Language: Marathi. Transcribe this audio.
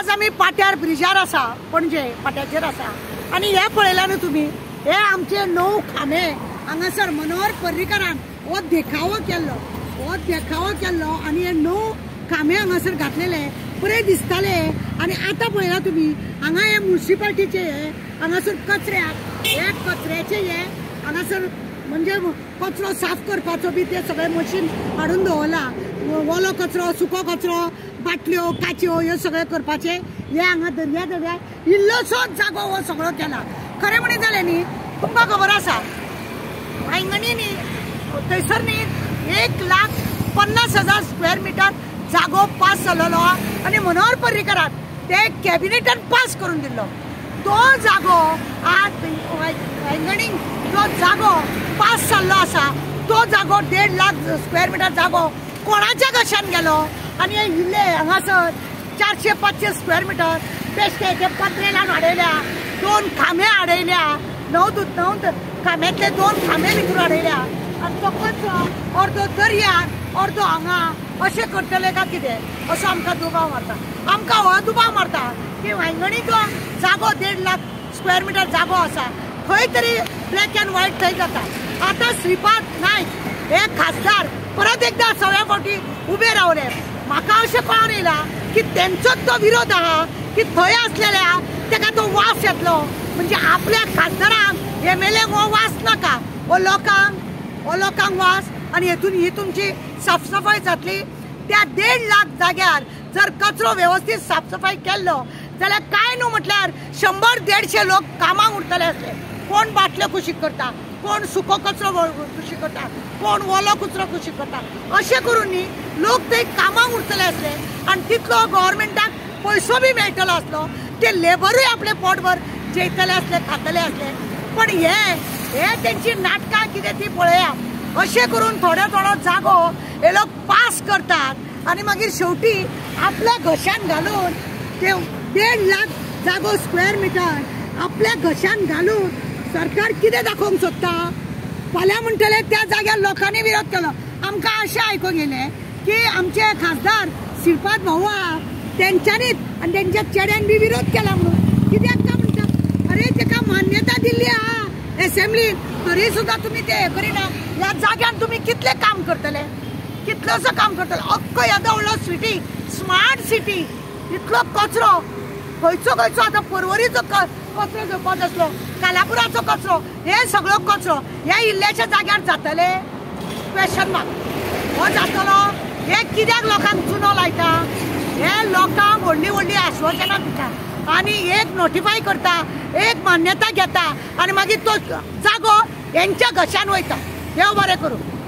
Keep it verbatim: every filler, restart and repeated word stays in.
आज आम्ही पाट्यार ब्रिजार आसा, पणजे पाट्याचेर आसा आणि हे पळयला न्हू तुमी, हे आमचे णव खांबे हांगासर मनोहर पर्रीकारान हो देखावो केल्लो हो देखावो केल्लो आणि हे णव खांबे हांगासर घातलेले बरे दिसताले। आणि आता पळयला तुमी हांगा हे म्युनिसिपालिटीचे हे हांगासर कचऱ्याक हे कचऱ्याचे हे हांगासर म्हणजे कचरो साफ करपाचो बी ते सगळे मशीन हाडून दवरला। वोलो कचरो, सुको कचरो, बाटल्यो, काच्यो ह्यो सगळे करपाचे हे हांगा दर्या दर्या इल्लोसोच जागो हो सगळो केला। खरें म्हणीत जालें न्ही, तुमकां खबर आसा वांयगणी न्ही थंयसर न्ही एक लाख पन्नास हजार स्क्वेअर मिटर जागो पास जाल्लो आणि मनोहर पर्रीकारान ते कॅबिनेटान पास करून दिल्लो। तो जागो आज वांयगणीक जो जागो पास जाल्लो आसा तो जागो देड लाख स्क्वेअर मिटर जागो कोणाच्या घशान गेलो आणि हे इल्ले हांगासर चारशे पांचशे स्क्वेअर मिटर बेश्टे ते पत्रे लावन हाडयल्या, दोन खांबे हाडयल्या, णव णव खांब्यातले दोन खांबे भितर हाडयल्या आणि तो कचरो अर्दो दर्याक अर्दो हांगा अशें करतले काय कितें असो आमकां दुबाव मारता। आमकां हो दुबाव मारता की वांयगणी जो जागो देड लाख स्क्वेअर मिटर जागो आसा खंय तरी ब्लॅक अँड व्हाईट थंय जाता। आता श्रीपाद नायक हे खासदार परत एकदा सगळ्या फावटी उबे रावले। म्हाका अशें कळून येयला की तेंचोच तो विरोध आहा की थंय आसलेल्या तेका तो वास येतलो, म्हणजे आपल्या खासदारांक एम एल ए हो वास नाका, हो लोकांक हो लोकांक वास आणि हेतून ही तुमची साफसफाई जातली। त्या देड लाख जाग्यार जर कचरो व्यवस्थित साफसफाई केल्लो जाल्यार काय न्हू म्हटल्यार शंबर देडशे लोक कामाक उरतले आसले। कोण बाटल्यो कुशीक करता, कोण सुको कचरो कुशीक करता, कोण ओलो कचरो कुशीक करता, अशें करून न्ही लोक थंय कामाक उरतले आसले आणि तितलो गव्हर्मेंटाक पयसो बी मेळटलो आसलो, ते लेबरूय आपले पोटभर जेयतले आसले, खातले आसले। पण हे हे तेंची नाटकां कितें ती पळया, अशें करून थोडो थोडो जागो हे लोक पास करतात आणि मागीर शेवटी आपल्या घशान घालून ते देड लाख जागो स्क्वेअर मिटर आपल्या घशान घालून सरकार कितें दाखोवंक सोदता। फाल्यां म्हणटले त्या जाग्यार लोकांनी विरोध केलो। आमकां अशें आयकूंक येयलें की आमचे खासदार श्रीपाद भाऊ आहा तेंच्यांनीच आनी तेंच्या चेड्यान बी विरोध केला म्हणून। कित्याक काय म्हणटात, अरे तेका मान्यता दिल्ली आहा एसेंब्लीन तरी सुद्दां तुमी ते हे करिना। ह्या जाग्यान तुमी कितले काम करतले, कितलोसो काम करतले। अख्खो येदो व्हडलो सिटी, स्मार्ट सिटी, इतलो कचरो खंयचो खंयचो आतां पर्वरीचो कचरो घेवपाचो आसलो, कालापुराचो कचरो, हे सगळो कचरो ह्या इल्ल्याच्या जाग्यार जातले क्वेश्चन मार्क। हो जातलो हे कित्याक लोकांक चुनो लायता, हे लोकांक व्हडली व्हडली आश्वासनां दिता आणि एक नोटिफाय करता, एक मान्यता घेता आणि मागीर तो जागो हेंच्या घशान वयता। देव बरें करूं।